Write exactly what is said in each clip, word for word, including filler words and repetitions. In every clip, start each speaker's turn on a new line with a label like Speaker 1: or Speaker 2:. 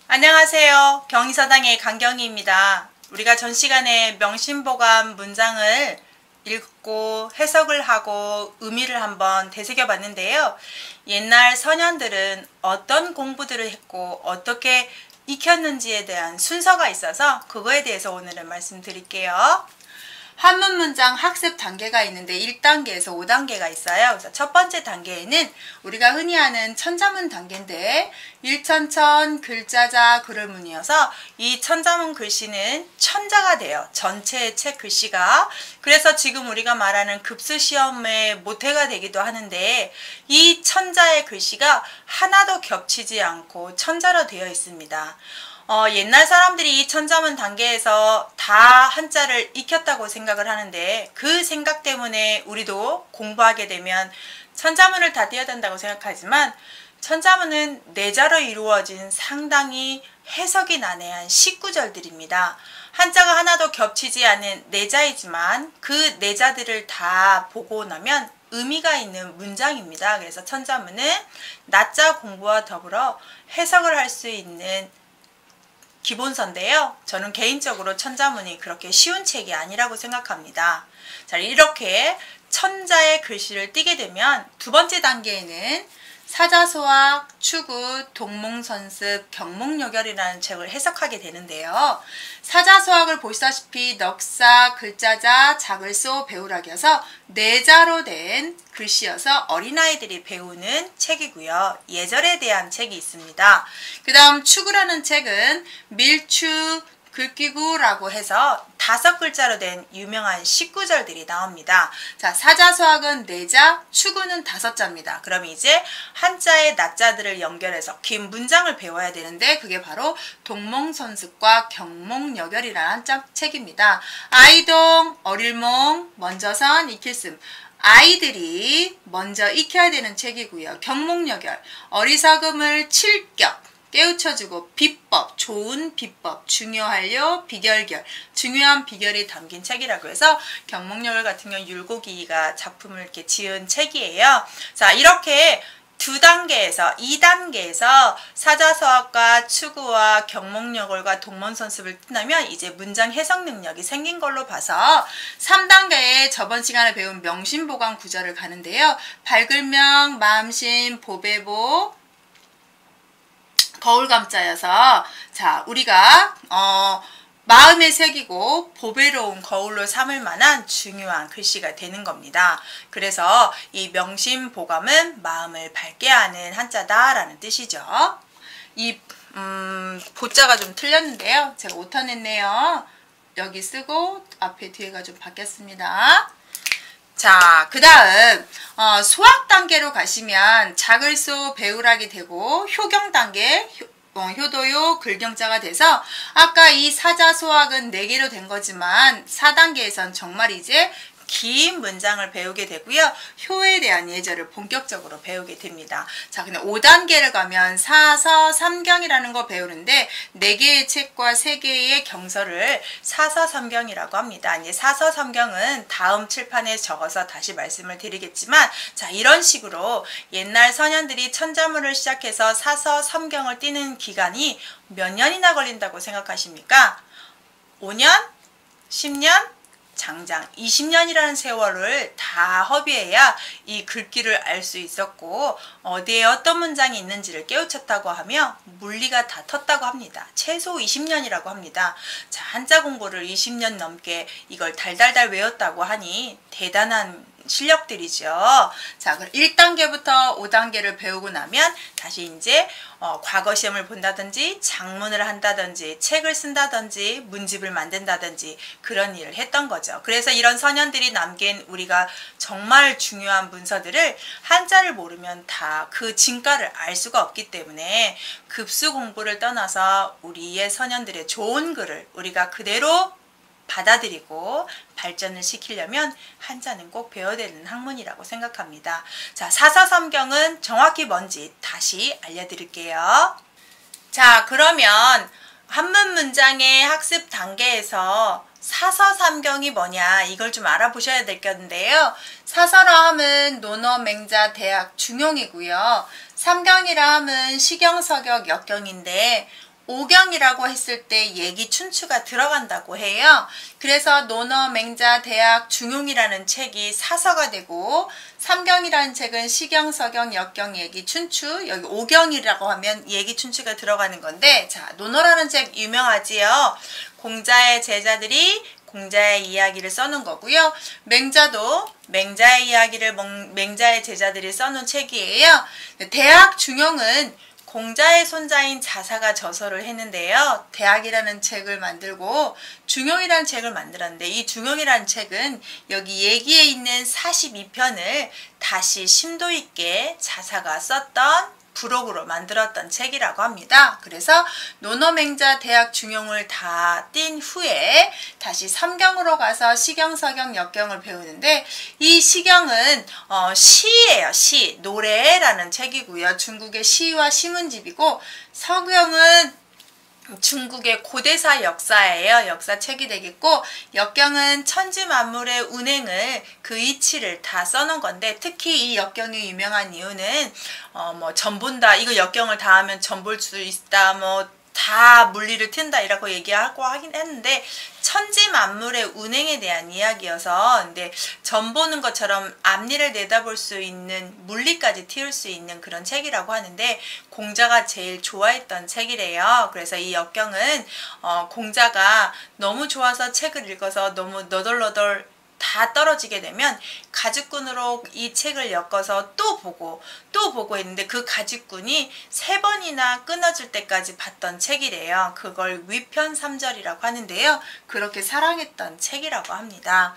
Speaker 1: 안녕하세요. 경희서당의 강경희입니다. 우리가 전 시간에 명심보감 문장을 읽고 해석을 하고 의미를 한번 되새겨 봤는데요. 옛날 서년들은 어떤 공부들을 했고 어떻게 익혔는지에 대한 순서가 있어서 그거에 대해서 오늘은 말씀드릴게요. 한문 문장 학습 단계가 있는데 일 단계에서 오 단계가 있어요. 그래서 첫 번째 단계에는 우리가 흔히 하는 천자문 단계인데 일천천 글자자 글을문이어서 이 천자문 글씨는 천자가 돼요. 전체의 책 글씨가. 그래서 지금 우리가 말하는 급수시험의 모태가 되기도 하는데 이 천자의 글씨가 하나도 겹치지 않고 천자로 되어 있습니다. 어, 옛날 사람들이 이 천자문 단계에서 다 한자를 익혔다고 생각을 하는데 그 생각 때문에 우리도 공부하게 되면 천자문을 다 띄어야 된다고 생각하지만 천자문은 내자로 이루어진 상당히 해석이 난해한 십구절들입니다. 한자가 하나도 겹치지 않은 내자이지만 그 내자들을 다 보고 나면 의미가 있는 문장입니다. 그래서 천자문은 낮자 공부와 더불어 해석을 할 수 있는 기본서인데요. 저는 개인적으로 천자문이 그렇게 쉬운 책이 아니라고 생각합니다. 자, 이렇게 천자의 글씨를 띄게 되면 두 번째 단계에는 사자소학, 추구, 동몽선습, 경몽여결이라는 책을 해석하게 되는데요. 사자소학을 보시다시피 넉사, 글자자, 자글소, 배우락이어서 내자로 된 글씨여서 어린아이들이 배우는 책이고요. 예절에 대한 책이 있습니다. 그 다음 추구라는 책은 밀추, 글귀구라고 해서 다섯 글자로 된 유명한 십구절들이 나옵니다. 자, 사자소학은 네자, 추구는 다섯 자입니다. 그럼 이제 한자의 낮자들을 연결해서 긴 문장을 배워야 되는데 그게 바로 동몽선습과 경몽여결이라는 한자 책입니다. 아이동, 어릴몽, 먼저선, 익힐씀. 아이들이 먼저 익혀야 되는 책이고요. 경몽여결, 어리석음을 칠격, 깨우쳐주고 비법, 좋은 비법, 중요하려, 비결결, 중요한 비결이 담긴 책이라고 해서 경몽여결 같은 경우 율곡이가 작품을 이렇게 지은 책이에요. 자, 이렇게 두 단계에서 이 단계에서 사자서학과 추구와 경몽여결과 동문선습을 끝나면 이제 문장 해석 능력이 생긴 걸로 봐서 삼 단계에 저번 시간에 배운 명심보감 구절을 가는데요. 밝을명, 마음심, 보배보, 거울감자여서 자 우리가 어, 마음에 새기고 보배로운 거울로 삼을 만한 중요한 글씨가 되는 겁니다. 그래서 이 명심보감은 마음을 밝게 하는 한자다라는 뜻이죠. 이 음, 보자가 좀 틀렸는데요. 제가 오타냈네요. 여기 쓰고 앞에 뒤에가 좀 바뀌었습니다. 자, 그 다음 어, 소학 단계로 가시면 자글소, 배우락이 되고 효경 단계, 효, 어, 효도요, 글경자가 돼서 아까 이 사자소학은 네 개로 된 거지만 사 단계에선 정말 이제 긴 문장을 배우게 되고요. 효에 대한 예절을 본격적으로 배우게 됩니다. 자, 근데 오 단계를 가면 사서삼경이라는 거 배우는데 네 개의 책과 세 개의 경서를 사서삼경이라고 합니다. 이제 사서삼경은 다음 칠판에 적어서 다시 말씀을 드리겠지만 자, 이런 식으로 옛날 서년들이 천자문을 시작해서 사서삼경을 띄는 기간이 몇 년이나 걸린다고 생각하십니까? 오 년? 십 년? 장장 이십 년이라는 세월을 다 허비해야 이 글귀를 알 수 있었고 어디에 어떤 문장이 있는지를 깨우쳤다고 하며 물리가 다 텄다고 합니다. 최소 이십 년이라고 합니다. 자, 한자 공부를 이십 년 넘게 이걸 달달달 외웠다고 하니 대단한 실력들이죠. 자, 그럼 일 단계부터 오 단계를 배우고 나면 다시 이제 어, 과거 시험을 본다든지 작문을 한다든지 책을 쓴다든지 문집을 만든다든지 그런 일을 했던 거죠. 그래서 이런 서년들이 남긴 우리가 정말 중요한 문서들을 한자를 모르면 다 그 진가를 알 수가 없기 때문에 급수 공부를 떠나서 우리의 서년들의 좋은 글을 우리가 그대로 받아들이고 발전을 시키려면 한자는 꼭 배워야 되는 학문이라고 생각합니다. 자, 사서삼경은 정확히 뭔지 다시 알려드릴게요. 자, 그러면 한문 문장의 학습 단계에서 사서삼경이 뭐냐 이걸 좀 알아보셔야 될 건데요. 사서라 함은 논어, 맹자, 대학, 중용이고요. 삼경이라 함은 시경, 서격, 역경인데 오경이라고 했을 때 예기 춘추가 들어간다고 해요. 그래서 논어, 맹자, 대학, 중용이라는 책이 사서가 되고 삼경이라는 책은 시경, 서경, 역경, 예기, 춘추, 여기 오경이라고 하면 예기, 춘추가 들어가는 건데, 자, 논어라는 책 유명하지요. 공자의 제자들이 공자의 이야기를 써놓은 거고요. 맹자도 맹자의 이야기를 맹자의 제자들이 써놓은 책이에요. 대학, 중용은 공자의 손자인 자사가 저서를 했는데요. 대학이라는 책을 만들고 중용이라는 책을 만들었는데, 이 중용이라는 책은 여기 예기에 있는 사십이 편을 다시 심도 있게 자사가 썼던 부록으로 만들었던 책이라고 합니다. 그래서 논어맹자 대학 중용을 다 띈 후에 다시 삼경으로 가서 시경, 서경, 역경을 배우는데, 이 시경은 어, 시예요. 시, 노래라는 책이고요. 중국의 시와 시문집이고, 서경은 중국의 고대사 역사예요. 역사책이 되겠고, 역경은 천지 만물의 운행을 그 이치를 다 써놓은 건데, 특히 이 역경이 유명한 이유는 어 뭐 전 본다, 이거 역경을 다 하면 전 볼 수 있다, 뭐 다 물리를 튼다 이라고 얘기하고 하긴 했는데, 천지 만물의 운행에 대한 이야기여서, 근데 전 보는 것처럼 앞니를 내다볼 수 있는, 물리까지 틔울 수 있는 그런 책이라고 하는데, 공자가 제일 좋아했던 책이래요. 그래서 이 역경은 어, 공자가 너무 좋아서 책을 읽어서 너무 너덜너덜 다 떨어지게 되면 가죽끈으로 이 책을 엮어서 또 보고 또 보고 했는데, 그 가죽끈이 세 번이나 끊어질 때까지 봤던 책이래요. 그걸 위편삼절이라고 하는데요. 그렇게 사랑했던 책이라고 합니다.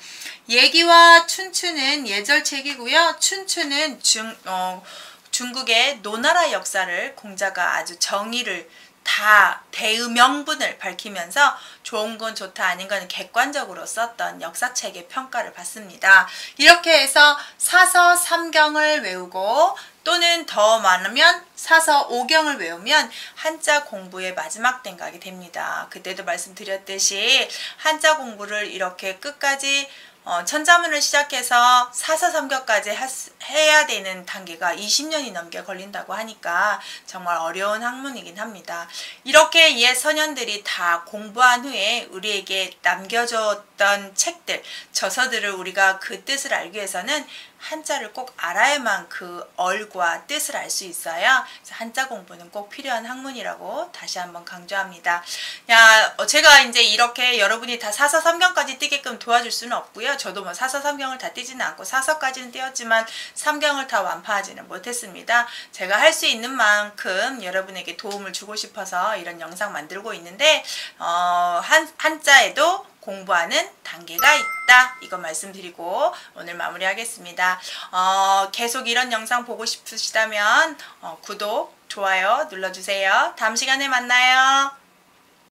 Speaker 1: 예기와 춘추는 예절책이고요. 춘추는 중, 어, 중국의 노나라 역사를 공자가 아주 정의를 다 대의명분을 밝히면서 좋은 건 좋다, 아닌 건 객관적으로 썼던 역사책의 평가를 받습니다. 이렇게 해서 사서 삼경을 외우고, 또는 더 많으면 사서 오경을 외우면 한자 공부의 마지막 댕각이 됩니다. 그때도 말씀드렸듯이 한자 공부를 이렇게 끝까지 어, 천자문을 시작해서 사서 삼경까지 해야 되는 단계가 이십 년이 넘게 걸린다고 하니까 정말 어려운 학문이긴 합니다. 이렇게 옛 선현들이 다 공부한 후에 우리에게 남겨줬던 책들, 저서들을 우리가 그 뜻을 알기 위해서는 한자를 꼭 알아야만 그 얼과 뜻을 알 수 있어요. 그래서 한자 공부는 꼭 필요한 학문이라고 다시 한번 강조합니다. 야, 제가 이제 이렇게 여러분이 다 사서 삼경까지 띄게끔 도와줄 수는 없고요. 저도 뭐 사서 삼경을 다 띄지는 않고 사서까지는 띄었지만 삼경을 다 완파하지는 못했습니다. 제가 할 수 있는 만큼 여러분에게 도움을 주고 싶어서 이런 영상 만들고 있는데, 어, 한, 한자에도 공부하는 단계가 있다, 이거 말씀드리고 오늘 마무리하겠습니다. 어, 계속 이런 영상 보고 싶으시다면 어, 구독, 좋아요 눌러주세요. 다음 시간에 만나요.